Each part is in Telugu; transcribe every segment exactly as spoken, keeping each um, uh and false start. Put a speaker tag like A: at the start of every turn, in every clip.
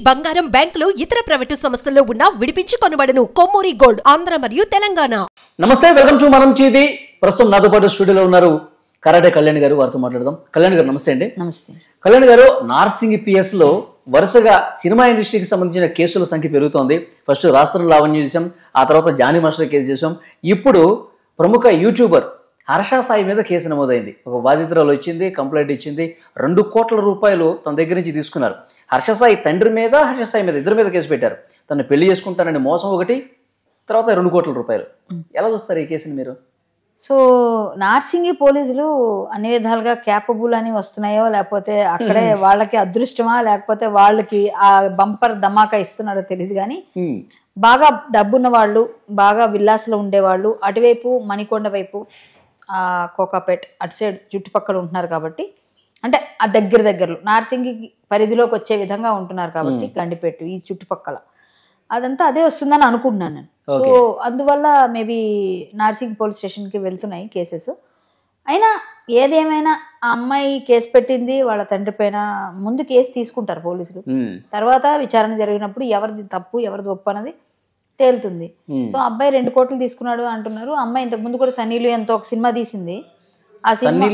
A: బంగారం బ్యాంకులు ఇతర ప్రైవేటు సంస్థల్లో ఉన్న విడిపించి కొనబడను. కొమ్మూరి గోల్డ్ ఆంధ్ర మరియు తెలంగాణ.
B: నమస్తే, వెల్కమ్ టు మనం టీవీ. ప్రస్తుతం నాతో పాటు స్టూడియోలో ఉన్నారు కరాటే కళ్యాణ్ గారు. వారితో మాట్లాడదాం. కళ్యాణ్ గారు నమస్తే అండి.
C: నమస్తే.
B: కళ్యాణ్ గారు, నార్సింగ్ పిఎస్ లో వరుసగా సినిమా ఇండస్ట్రీకి సంబంధించిన కేసుల సంఖ్య పెరుగుతోంది. ఫస్ట్ రాష్ట్ర లావణ్యం చేసాం, ఆ తర్వాత జానీ మాస్టర్ కేసు చేసాం. ఇప్పుడు ప్రముఖ యూట్యూబర్ హర్ష సాయి మీద కేసు నమోదైంది. ఒక బాధితురాలు వచ్చింది, కంప్లైంట్ ఇచ్చింది. రెండు కోట్ల రూపాయలు తన దగ్గర నుంచి తీసుకున్నారు. హర్ష సాయి తండ్రి మీద, హర్ష సాయి మీద ఇద్దరి మీద కేసు పెట్టారు. తను పెళ్లి చేసుకుంటానని మోసం ఒకటి, తర్వాత రెండు కోట్ల రూపాయలు. ఎలా చూస్తారు ఈ కేసుని మీరు?
C: సో నార్సింగి పోలీసులు అన్ని విధాలుగా క్యాపబుల్ అని వస్తున్నాయో, లేకపోతే అక్కడే వాళ్ళకి అదృష్టమా, లేకపోతే వాళ్ళకి ఆ బంపర్ ధమాకా ఇస్తున్నారో తెలియదు కానీ, బాగా డబ్బున్న వాళ్ళు, బాగా విల్లాస్లో ఉండేవాళ్ళు, అటువైపు మణికొండ వైపు, ఆ కోకాపేట్ అటు సైడ్ చుట్టుపక్కల ఉంటున్నారు కాబట్టి, అంటే ఆ దగ్గర దగ్గరలో నార్సింగి పరిధిలోకి వచ్చే విధంగా ఉంటున్నారు కాబట్టి, గండిపేట ఈ చుట్టుపక్కల అదంతా అదే వస్తుందని అనుకుంటున్నాను నేను. సో అందువల్ల మేబీ నార్సింగ్ పోలీస్ స్టేషన్కి వెళ్తున్నాయి కేసెస్. అయినా ఏదేమైనా ఆ అమ్మాయి కేసు పెట్టింది వాళ్ళ తండ్రి పైన. ముందు కేసు తీసుకుంటారు పోలీసులు, తర్వాత విచారణ జరిగినప్పుడు ఎవరిది తప్పు ఎవరిది ఒప్పు అన్నది తేలుతుంది. సో అబ్బాయి రెండు కోట్లు తీసుకున్నాడు అంటున్నారు. అమ్మాయి ఇంతకు ముందు కూడా సన్నీ లియోన్ తో ఒక సినిమా తీసింది. ఆ సినిమా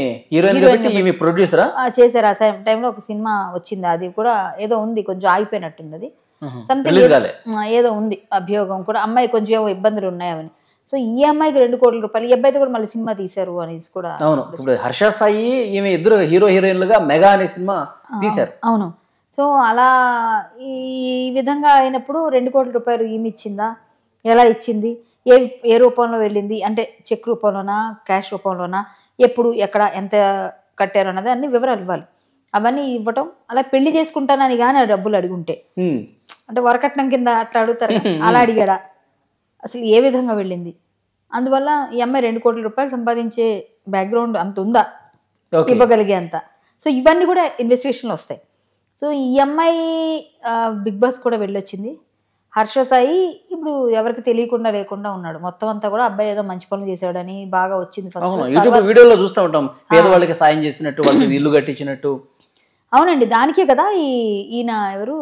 C: చేశారు. ఆ టైంలో ఒక సినిమా వచ్చింది, అది కూడా ఏదో ఉంది, కొంచెం ఆగిపోయినట్టుంది. అది సంథింగ్ ఏదో ఉంది అభియోగం కూడా, అమ్మాయి కొంచెం ఏమో ఇబ్బందులు ఉన్నాయని. సో ఈ అమ్మాయికి రెండు కోట్ల రూపాయలు, ఈ అబ్బాయితో కూడా మళ్ళీ సినిమా తీశారు అనేసి కూడా.
B: అవును, ఇప్పుడు హర్ష సాయి ఈమె ఇద్దరు హీరో హీరోయిన్లుగా మెగా అనే సినిమా తీశారు.
C: అవును. సో అలా ఈ విధంగా అయినప్పుడు రెండు కోట్ల రూపాయలు ఈమె ఇచ్చిందా, ఎలా ఇచ్చింది, ఏ ఏ రూపంలో వెళ్ళింది, అంటే చెక్ రూపంలోనా, క్యాష్ రూపంలోనా, ఎప్పుడు ఎక్కడ ఎంత కట్టారు అన్నది అన్ని వివరాలు ఇవ్వాలి. అవన్నీ ఇవ్వటం, అలా పెళ్లి చేసుకుంటానని కానీ ఆ డబ్బులు అడుగుంటే, అంటే వరకట్నం కింద అట్లా అడుగుతారు, అలా అడిగాడా, అసలు ఏ విధంగా వెళ్ళింది. అందువల్ల ఈ అమ్మాయి రెండు కోట్ల రూపాయలు సంపాదించే బ్యాక్గ్రౌండ్ అంత ఉందా, ఇవ్వగలిగే అంత. సో ఇవన్నీ కూడా ఇన్వెస్టిగేషన్లో వస్తాయి. సో ఈ అమ్మాయి బిగ్ బాస్ కూడా వెళ్ళొచ్చింది. హర్ష సాయి ఇప్పుడు ఎవరికి తెలియకుండా లేకుండా ఉన్నాడు. మొత్తం అంతా కూడా అబ్బాయి ఏదో మంచి పనులు చేశాడని బాగా వచ్చింది.
B: వీడియోలో చూస్తూ ఉంటాం, పేదవాళ్ళకి సాయం చేసినట్టు, వాళ్ళకి ఇల్లు కట్టించినట్టు.
C: అవునండి, దానికే కదా ఈ ఈయన ఎవరు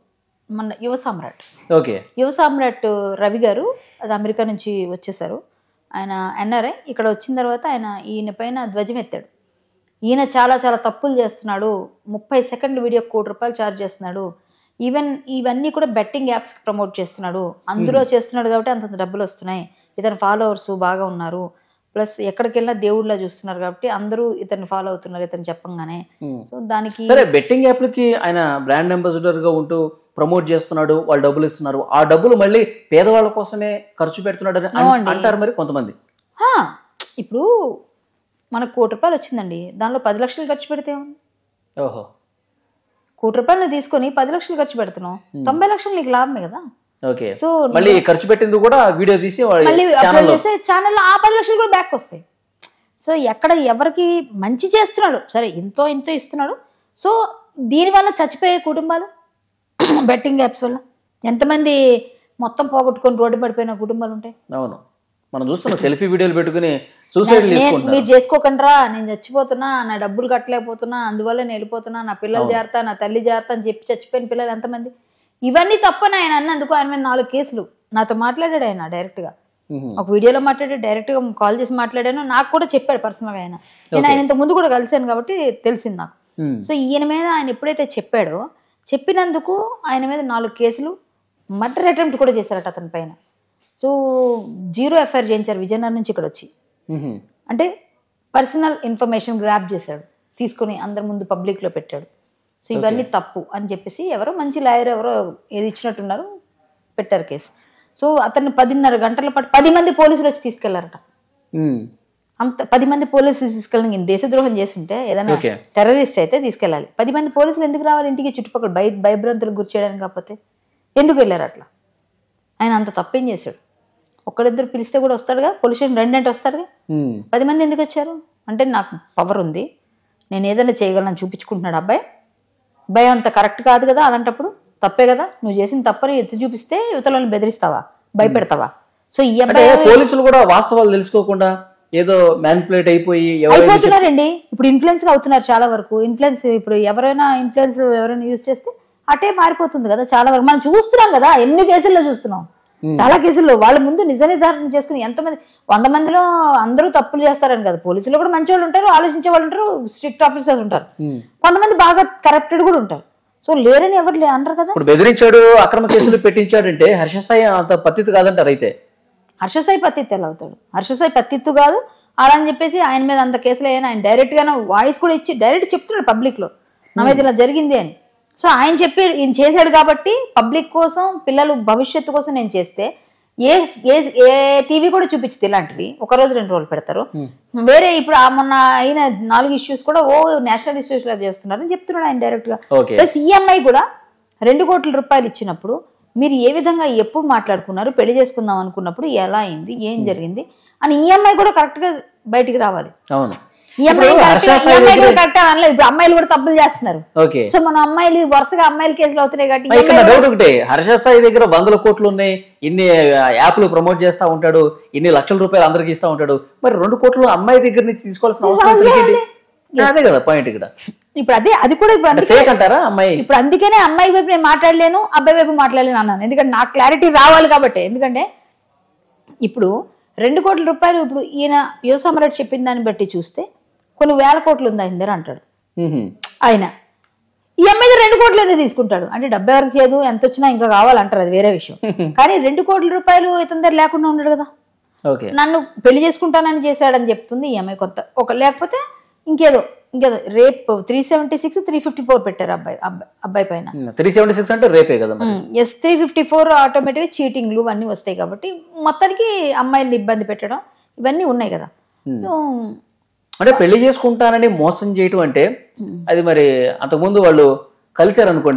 C: మన యువ సామ్రాట్.
B: ఓకే,
C: యువ సామ్రాట్ రవి గారు అది అమెరికా నుంచి వచ్చేసారు. ఆయన ఎన్ఆర్ఐ. ఇక్కడ వచ్చిన తర్వాత ఆయన ఈయన పైన ధ్వజం ఎత్తాడు. ఈయన చాలా చాలా తప్పులు చేస్తున్నాడు, ముప్పై సెకండ్ల వీడియో కోటి రూపాయలు ఛార్జ్ చేస్తున్నాడు, ఈవెన్ ఇవన్నీ కూడా బెట్టింగ్ యాప్స్కి ప్రమోట్ చేస్తున్నాడు, అందులో చేస్తున్నాడు కాబట్టి అంత డబ్బులు వస్తున్నాయి, ఇతని ఫాలోవర్స్ బాగా ఉన్నారు, ప్లస్ ఎక్కడికి వెళ్ళినా దేవుళ్ళ చూస్తున్నారు కాబట్టి అందరూ ఇతన్ని ఫాలో అవుతున్నారు ఇతను చెప్పంగానే. సో దానికి
B: సరే, బెట్టింగ్ యాప్లకి ఆయన బ్రాండ్ అంబాసిడర్ గా ఉంటూ ప్రమోట్ చేస్తున్నాడు, వాళ్ళు డబ్బులు ఇస్తున్నారు, ఆ డబ్బులు మళ్ళీ పేదవాళ్ళ కోసమే ఖర్చు పెడుతున్నాడు అని అంటారు మరి కొంతమంది.
C: ఇప్పుడు మనకు కోటి రూపాయలు వచ్చిందండి, దానిలో పది లక్షలు ఖర్చు పెడితే
B: ఓహో
C: కోటి రూపాయలు తీసుకొని పది లక్షలు ఖర్చు పెడుతున్నావు, తొంభై లక్షలు నీకు లాభమే కదా.
B: ఓకే, సో మళ్ళీ ఖర్చు పెట్టింది కూడా వీడియో తీసి
C: మళ్ళీ అప్లోడ్ చేస్తే ఛానల్లో ఆ పది లక్షలు కూడా బ్యాక్ వస్తాయి. సో ఎక్కడ ఎవరికి మంచి చేస్తున్నాడు, సరే ఇంతో ఇంతో ఇస్తున్నాడు. సో దీనివల్ల చచ్చిపోయే కుటుంబాలు బెట్టింగ్ యాప్స్ వల్ల ఎంతమంది మొత్తం పోగొట్టుకొని రోడ్డు పడిపోయిన కుటుంబాలు ఉంటాయి.
B: అవును, మనం చూస్తున్న సెల్ఫీ వీడియోలు పెట్టుకుని సూసైడ్ చేసుకుంటున్నారు.
C: మీరు చేసుకోకండ్రా, నేను చచ్చిపోతున్నా, నా డబ్బులు కట్టలేకపోతున్నా, అందువల్ల నేను వెళ్ళిపోతున్నా, నా పిల్లలు జాగ్రత్త, నా తల్లి జాగ్రత్త అని చెప్పి చచ్చిపోయిన పిల్లలు ఎంతమంది. ఇవన్నీ తప్పని ఆయన అన్నందుకు ఆయన మీద నాలుగు కేసులు. నాతో మాట్లాడాడు ఆయన డైరెక్ట్ గా, ఒక వీడియోలో మాట్లాడాడు, డైరెక్ట్ గా కాల్ చేసి మాట్లాడాను, నాకు కూడా చెప్పాడు పర్సనల్ గా. ఆయన నేను ఆయన ఇంత ముందు కూడా కలిసాను కాబట్టి తెలిసింది నాకు. సో ఈయన మీద ఆయన ఎప్పుడైతే చెప్పాడో, చెప్పినందుకు ఆయన మీద నాలుగు కేసులు, మర్డర్ అటెంప్ట్ కూడా చేశారట అతని పైన. సో జీరో ఎఫ్ఐఆర్ చేయించారు విజయనగరం నుంచి ఇక్కడ వచ్చి. అంటే పర్సనల్ ఇన్ఫర్మేషన్ గ్రాప్ చేశాడు, తీసుకుని అందరి ముందు పబ్లిక్లో పెట్టాడు. సో ఇవన్నీ తప్పు అని చెప్పేసి ఎవరో మంచి లాయర్ ఎవరో ఏది ఇచ్చినట్టున్నారు, పెట్టారు కేసు. సో అతన్ని పదిన్నర గంటల పాటు పది మంది పోలీసులు వచ్చి తీసుకెళ్లారట. అంత పది మంది పోలీసులు తీసుకెళ్ళి దేశద్రోహం చేస్తుంటే, ఏదైనా టెర్రరిస్ట్ అయితే తీసుకెళ్ళాలి. పది మంది పోలీసులు ఎందుకు రావాలి ఇంటికి? చుట్టుపక్కల భయ భయభ్రాంతులకు గురి చేయడానికి కాకపోతే ఎందుకు వెళ్ళారు అట్లా? ఆయన అంత తప్పేం చేశాడు? ఒక్కరిద్దరు పిలిస్తే కూడా వస్తాడుగా, పోలీస్ స్టేషన్ రెండు అంటే వస్తాడుగా. పది మంది ఎందుకు వచ్చారు అంటే, నాకు పవర్ ఉంది, నేను ఏదైనా చేయగలను చూపించుకుంటున్నాడు అబ్బాయి. భయం అంత కరెక్ట్ కాదు కదా, అలాంటప్పుడు తప్పే కదా. నువ్వు చేసిన తప్పని ఎత్తి చూపిస్తే యువతలను బెదిరిస్తావా, భయపెడతావా? సో ఈ అబ్బాయి
B: పోలీసులు కూడా వాస్తవాలు తెలుసుకోకుండా ఏదో మ్యానిపులేట్ అయిపోయి
C: అయిపోతున్నారండి. ఇప్పుడు ఇన్ఫ్లుయెన్స్ అవుతున్నారు చాలా వరకు. ఇన్ఫ్లుయెన్స్ ఇప్పుడు ఎవరైనా ఇన్ఫ్లుయెన్స్ ఎవరైనా యూజ్ చేస్తే అటే మారిపోతుంది కదా చాలా వరకు. మనం చూస్తున్నాం కదా, ఎన్ని కేసుల్లో చూస్తున్నాం, చాలా కేసుల్లో వాళ్ళ ముందు నిజ నిర్ధారణ చేసుకుని ఎంతమంది వంద మందిలో అందరూ తప్పులు చేస్తారని కదా, పోలీసులు కూడా మంచి వాళ్ళు ఉంటారు, ఆలోచించే వాళ్ళు ఉంటారు, స్ట్రిక్ట్ ఆఫీసర్స్ ఉంటారు, కొంతమంది బాగా కరప్టెడ్ కూడా ఉంటారు. సో లేరని ఎవరు లే అంటారు కదా.
B: ఇప్పుడు బెదిరించాడు, అక్రమ కేసులు పెట్టించాడంటే హర్ష సాయి అంత పద్ధతి కాదంటారు. అయితే
C: హర్ష సాయి పత్తిత్తు ఎలా అవుతాడు? హర్ష సాయి పత్తిత్తు కాదు అలా అని చెప్పేసి ఆయన మీద అంత కేసులు అయినా ఆయన డైరెక్ట్ గానే వాయిస్ కూడా ఇచ్చి డైరెక్ట్ చెప్తున్నాడు పబ్లిక్ లో నా మీద ఇలా జరిగింది అని. సో ఆయన చెప్పి ఈయన చేశాడు కాబట్టి పబ్లిక్ కోసం, పిల్లలు భవిష్యత్తు కోసం నేను చేస్తే ఏ ఏ టీవీ కూడా చూపించదు ఇలాంటివి, ఒక రోజు రెండు రోజులు పెడతారు. వేరే ఇప్పుడు మొన్న అయిన నాలుగు ఇష్యూస్ కూడా ఓ నేషనల్ ఇష్యూస్ లాగా చేస్తున్నారు అని చెప్తున్నాడు ఆయన డైరెక్ట్ గా. ప్లస్ ఈఎంఐ కూడా రెండు కోట్ల రూపాయలు ఇచ్చినప్పుడు మీరు ఏ విధంగా ఎప్పుడు మాట్లాడుకున్నారు, పెళ్లి చేసుకుందాం అనుకున్నప్పుడు ఎలా అయింది, ఏం జరిగింది అని ఈఎంఐ కూడా కరెక్ట్ గా బయటికి రావాలి.
B: అవును,
C: ఈఎంఐ కరెక్ట్ అనలేదు. ఇప్పుడు అమ్మాయిలు కూడా తప్పులు చేస్తున్నారు. సో మన అమ్మాయిలు వరుసగా అమ్మాయిల కేసులు అవుతున్నాయి కాబట్టి
B: డౌట్ ఒకటే, హర్ష సాయి దగ్గర వందల కోట్లు ఉన్నాయి, ఇన్ని యాప్లు ప్రమోట్ చేస్తా ఉంటాడు, ఇన్ని లక్షల రూపాయలు అందరికి ఇస్తా ఉంటాడు, మరి రెండు కోట్లు అమ్మాయి దగ్గర నుంచి తీసుకోవాల్సిన అవసరం ఏంటి? అదే కదా పాయింట్ ఇక్కడ.
C: ఇప్పుడు అదే అది కూడా ఇప్పుడు
B: ఫేక్ అంటారా అమ్మాయి?
C: ఇప్పుడు అందుకనే అమ్మాయి వైపు నేను మాట్లాడలేను, అబ్బాయి వైపు మాట్లాడలేను అన్నాను, ఎందుకంటే నాకు క్లారిటీ రావాలి కాబట్టి. ఎందుకంటే ఇప్పుడు రెండు కోట్ల రూపాయలు ఇప్పుడు ఈయన యువసమరెడ్డి చెప్పిన దాన్ని బట్టి చూస్తే కొన్ని వేల కోట్లు ఉంది ఆయన దగ్గర అంటాడు ఆయన. ఈ అమ్మాయి రెండు కోట్లు ఏదో తీసుకుంటాడు అంటే డెబ్బై వరకు చేయదు, ఎంత వచ్చినా ఇంకా కావాలంటారు, అది వేరే విషయం. కానీ రెండు కోట్ల రూపాయలు ఇతని దగ్గర లేకుండా ఉన్నాడు కదా. నన్ను పెళ్లి చేసుకుంటానని చేశాడని చెప్తుంది ఈ అమ్మాయి కొత్త ఒక, లేకపోతే ఇంకేదో ఇంకేదో rape three seventy six three fifty four పెట్టారు అబ్బాయి అబ్బాయి పైన.
B: త్రీ సెవెంటీ సిక్స్ అంటే రేపే కదా.
C: Yes three fifty four automatic చీటింగ్లు అన్నీ వస్తాయి కాబట్టి మొత్తానికి అమ్మాయిని ఇబ్బంది పెట్టడం ఇవన్నీ ఉన్నాయి కదా.
B: అంటే పెళ్లి చేసుకుంటానని మోసం చేయటం అంటే అది మరి అంతకుముందు వాళ్ళు కలిసారు అనుకోండి,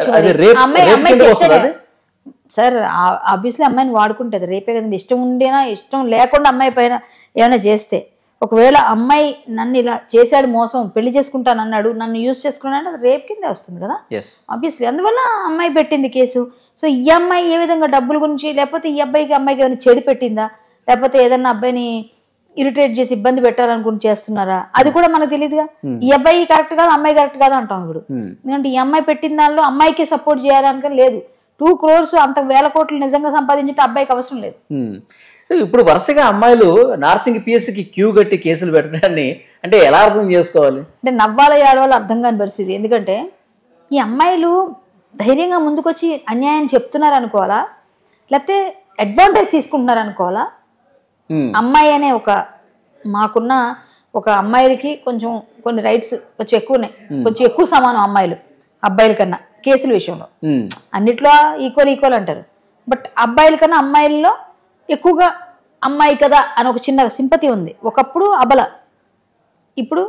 C: సార్ ఆబ్వియస్లీ అమ్మాయిని వాడుకుంటుంది, రేపే కదండి. ఇష్టం ఉండేనా ఇష్టం లేకుండా అమ్మాయి పైన ఏమైనా చేస్తే, ఒకవేళ అమ్మాయి నన్ను ఇలా చేశాడు మోసం, పెళ్లి చేసుకుంటాను అన్నాడు, నన్ను యూజ్ చేసుకున్నాడు, అది రేప్ కిందే వస్తుంది కదా ఆబ్వియస్లీ. అందువల్ల అమ్మాయి పెట్టింది కేసు. సో ఈ అమ్మాయి ఏ విధంగా డబ్బుల గురించి, లేకపోతే ఈ అబ్బాయికి అమ్మాయికి ఏమైనా చెడి పెట్టిందా, లేకపోతే ఏదన్నా అబ్బాయిని ఇరిటేట్ చేసి ఇబ్బంది పెట్టాలనుకుని చేస్తున్నారా, అది కూడా మనకు తెలియదుగా. ఈ అబ్బాయి కరెక్ట్ కాదు, అమ్మాయి కరెక్ట్ కాదు అంటాం ఇప్పుడు. ఎందుకంటే ఈ అమ్మాయి పెట్టిన దానిలో అమ్మాయికి సపోర్ట్ చేయాలనుక లేదు. టూ క్రోర్స్ అంత వేల కోట్లు నిజంగా సంపాదించే అబ్బాయికి అవసరం లేదు.
B: ఇప్పుడు వరుసగా అమ్మాయిలు నార్సింగ్ పిఎస్సికి క్యూ కట్టి కేసులు పెట్టడాన్ని అంటే ఎలా అర్థం చేసుకోవాలి?
C: అంటే నవ్వాల ఏడవాళ్ళు అర్థం కాని పరిస్థితి. ఎందుకంటే ఈ అమ్మాయిలు ధైర్యంగా ముందుకొచ్చి అన్యాయం చెప్తున్నారు అనుకోవాలా, లేకపోతే అడ్వాంటేజ్ తీసుకుంటున్నారు అనుకోవాలా. అమ్మాయి అనే ఒక మాకున్న ఒక అమ్మాయిలకి కొంచెం కొన్ని రైట్స్ కొంచెం ఎక్కువ ఉన్నాయి, కొంచెం ఎక్కువ సమానం అమ్మాయిలు అబ్బాయిల కన్నా కేసుల విషయంలో. అన్నిట్లో ఈక్వల్ ఈక్వల్ అంటారు, బట్ అబ్బాయిల కన్నా అమ్మాయిల్లో ఎక్కువగా అమ్మాయి కదా అని ఒక చిన్న సింపతి ఉంది. ఒకప్పుడు అబల, ఇప్పుడు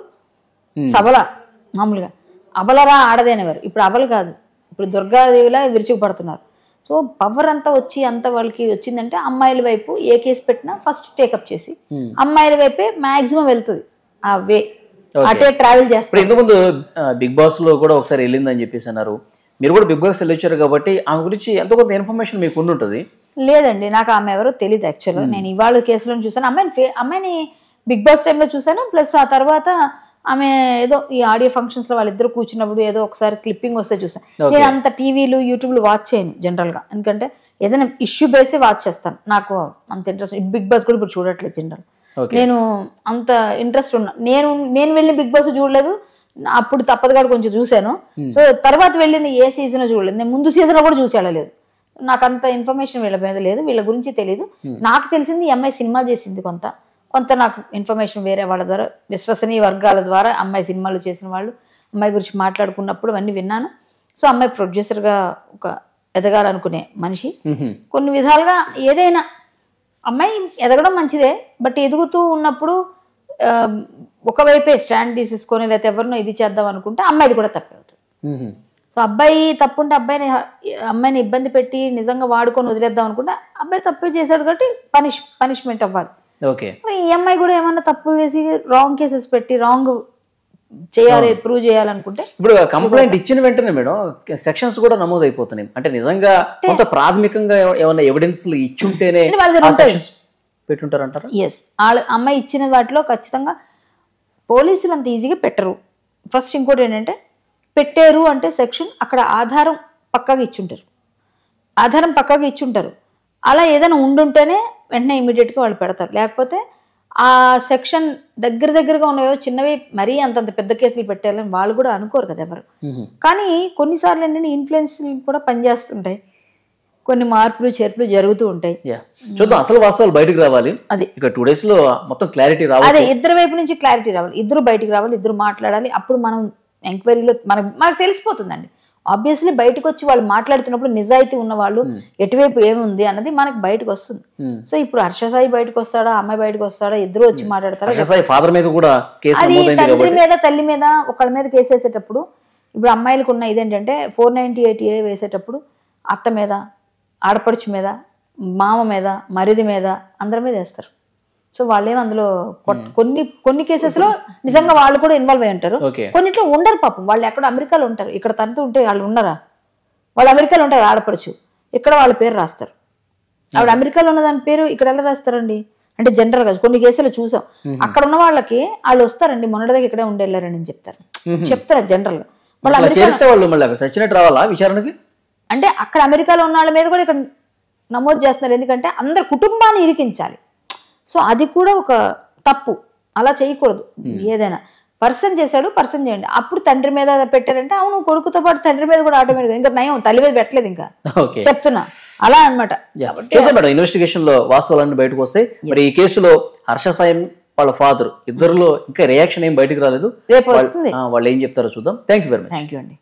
C: సబల. మామూలుగా అబలరా ఆడదేనేవారు, ఇప్పుడు అబలు కాదు, ఇప్పుడు దుర్గాదేవిలా విరుచుకుపడుతున్నారు. సో పవర్ అంతా వచ్చి అంత వాళ్ళకి వచ్చిందంటే అమ్మాయిల వైపు ఏ కేసు పెట్టినా ఫస్ట్ టేకప్ చేసి అమ్మాయిల వైపే మాక్సిమం వెళ్తుంది, ఆ వే అటే ట్రావెల్ చేస్తారు.
B: ఇంతకుముందు బిగ్ బాస్ లో కూడా ఒకసారి వెళ్ళిందని చెప్పేసి అన్నారు, మీరు కూడా బిగ్ బాస్ వెళ్ళొచ్చారు కాబట్టి ఆమె గురించి ఎంతో కొంత ఇన్ఫర్మేషన్ మీకు ఉండి ఉంటుంది.
C: లేదండి, నాకు ఆమె ఎవరో తెలియదు యాక్చువల్గా. నేను ఇవాళ కేసులో చూసాను, అమ్మాయిని అమ్మాయిని బిగ్ బాస్ టైంలో చూసాను. ప్లస్ ఆ తర్వాత ఆమె ఏదో ఈ ఆడియో ఫంక్షన్స్ లో వాళ్ళిద్దరు కూర్చున్నప్పుడు ఏదో ఒకసారి క్లిప్పింగ్ వస్తే చూసాను. నేను అంత టీవీలు యూట్యూబ్లు వాచ్ చేయను జనరల్ గా, ఎందుకంటే ఏదైనా ఇష్యూ బేసే వాచ్ చేస్తాను, నాకు అంత ఇంట్రెస్ట్. బిగ్ బాస్ కూడా ఇప్పుడు చూడట్లేదు జనరల్, నేను అంత ఇంట్రెస్ట్ ఉన్నా. నేను నేను వెళ్ళి బిగ్ బాస్ చూడలేదు, అప్పుడు తప్పదుగా కొంచెం చూశాను. సో తర్వాత వెళ్ళింది ఏ సీజన్ చూడలేదు, నేను ముందు సీజన్ లో కూడా చూసి వెళ్ళలేదు. నాకు అంత ఇన్ఫర్మేషన్ వీళ్ళ మీద లేదు, వీళ్ళ గురించి తెలియదు. నాకు తెలిసింది ఈ అమ్మాయి సినిమా చేసింది, కొంత కొంత నాకు ఇన్ఫర్మేషన్ వేరే వాళ్ళ ద్వారా, విశ్వసనీయ వర్గాల ద్వారా అమ్మాయి సినిమాలు చేసిన వాళ్ళు అమ్మాయి గురించి మాట్లాడుకున్నప్పుడు అవన్నీ విన్నాను. సో అమ్మాయి ప్రొడ్యూసర్గా ఒక ఎదగాలనుకునే మనిషి. కొన్ని విధాలుగా ఏదైనా అమ్మాయి ఎదగడం మంచిదే, బట్ ఎదుగుతూ ఉన్నప్పుడు ఒకవైపే స్టాండ్ తీసేసుకొని లేకపోతే ఎవరినో ఇది చేద్దాం అనుకుంటే అమ్మాయిది కూడా తప్పే అవుతుంది. సో అబ్బాయి తప్పుంటే అబ్బాయిని అమ్మాయిని ఇబ్బంది పెట్టి నిజంగా వాడుకొని వదిలేద్దాం అనుకుంటే అబ్బాయి తప్పు చేశాడు కాబట్టి పనిష్ పనిష్మెంట్ అవ్వాలి. ఈ అమ్మాయి కూడా ఏమన్నా తప్పులు చేసి రాంగ్ కేసెస్ పెట్టి రాంగ్ చేయాలి ప్రూవ్ చేయాలనుకుంటే
B: ఇప్పుడు కంప్లైంట్ ఇచ్చిన వెంటనే మేడం సెక్షన్స్ కూడా నమోదు అయిపోతున్నాయి. అంటే నిజంగా కొంత ప్రాథమికంగా ఏమైనా ఎవిడెన్స్ ఇచ్చుంటేనే పెట్టుంటారంటారా?
C: ఎస్, అమ్మాయి ఇచ్చిన వాటిలో ఖచ్చితంగా పోలీసులు అంత ఈజీగా పెట్టరు. ఫస్ట్ ఇంకోటి ఏంటంటే పెట్టారు అంటే సెక్షన్ అక్కడ ఆధారం పక్కాగా ఇచ్చుంటారు, ఆధారం పక్కాగా ఇచ్చుంటారు. అలా ఏదైనా ఉండుంటేనే వెంటనే ఇమీడియట్గా వాళ్ళు పెడతారు. లేకపోతే ఆ సెక్షన్ దగ్గర దగ్గరగా ఉన్నాయో చిన్నవి మరీ అంతంత పెద్ద కేసులు పెట్టాలని వాళ్ళు కూడా అనుకోరు కదా ఎవరు. కానీ కొన్నిసార్లు ఏంటంటే ఇన్ఫ్లుయెన్స్ కూడా పనిచేస్తుంటాయి, కొన్ని మార్పులు చేర్పులు జరుగుతూ ఉంటాయి.
B: చూద్దాం, అసలు వాస్తవాలు బయటకు రావాలి.
C: అది
B: ఇక టూ డేస్ లో మొత్తం క్లారిటీ రావాలి.
C: అదే ఇద్దరు వైపు నుంచి క్లారిటీ రావాలి, ఇద్దరు బయటికి రావాలి, ఇద్దరు మాట్లాడాలి. అప్పుడు మనం ఎంక్వైరీలో మనకు మనకు తెలిసిపోతుందండి. ఆబ్వియస్లీ బయటకు వచ్చి వాళ్ళు మాట్లాడుతున్నప్పుడు నిజాయితీ ఉన్న వాళ్ళు ఎటువైపు ఏముంది అన్నది మనకు బయటకు వస్తుంది. సో ఇప్పుడు హర్ష సాయి బయటకు వస్తాడా, అమ్మాయి బయటకు వస్తాడా, ఇద్దరు వచ్చి మాట్లాడతారా?
B: ఫాదర్ మీద కూడా
C: అది తండ్రి మీద తల్లి మీద ఒకళ్ళ మీద కేసు వేసేటప్పుడు ఇప్పుడు అమ్మాయిలకు ఉన్న ఇదేంటంటే ఫోర్ నైన్టీ ఎయిట్ ఏ వేసేటప్పుడు అత్త మీద, ఆడపడుచు మీద, మామ మీద, మరిది మీద అందరి మీద వేస్తారు. సో వాళ్ళేమో అందులో కొన్ని కొన్ని కేసెస్ లో నిజంగా వాళ్ళు కూడా ఇన్వాల్వ్ అయి ఉంటారు, కొన్నిట్లో ఉండరు పాపం. వాళ్ళు ఎక్కడ అమెరికాలో ఉంటారు, ఇక్కడ తనతో ఉంటే వాళ్ళు ఉండరా? వాళ్ళు అమెరికాలో ఉంటారు ఆడపడుచు, ఇక్కడ వాళ్ళ పేరు రాస్తారు. ఆవిడ అమెరికాలో ఉన్న దాని పేరు ఇక్కడ ఎలా రాస్తారండి అంటే జనరల్ గా కొన్ని కేసులు చూసాం. అక్కడ ఉన్న వాళ్ళకి వాళ్ళు వస్తారండి, మొన్నటిదాకా ఇక్కడే ఉండేళ్ళారని అని చెప్తారు చెప్తారు జనరల్ గా.
B: వాళ్ళు రావాలా విచారణకి
C: అంటే అక్కడ అమెరికాలో ఉన్న వాళ్ళ మీద కూడా ఇక్కడ నమోదు చేస్తున్నారు, ఎందుకంటే అందరు కుటుంబాన్ని ఇరికించాలి. సో అది కూడా ఒక తప్పు, అలా చేయకూడదు. ఏదైనా పర్సన్ చేశాడు, పర్సన్ చేయండి. అప్పుడు తండ్రి మీద పెట్టారంటే అవును, కొడుకుతో పాటు తండ్రి మీద కూడా ఆటోమేటిక్, ఇంకా నయం తల్లి మీద పెట్టలేదు ఇంకా చెప్తున్నా అలా అనమాట.
B: చూద్దాం మేడం, ఇన్వెస్టిగేషన్ లో వాస్తవాలన్నీ బయటకు వస్తాయి. మరి ఈ కేసులో హర్ష సాయి వాళ్ళ ఫాదర్ ఇద్దరులో ఇంకా రియాక్షన్ ఏం బయటకు రాలేదు,
C: రేపు వస్తుంది,
B: వాళ్ళు ఏం చెప్తారో చూద్దాం. Thank you very much.
C: Thank you అండి.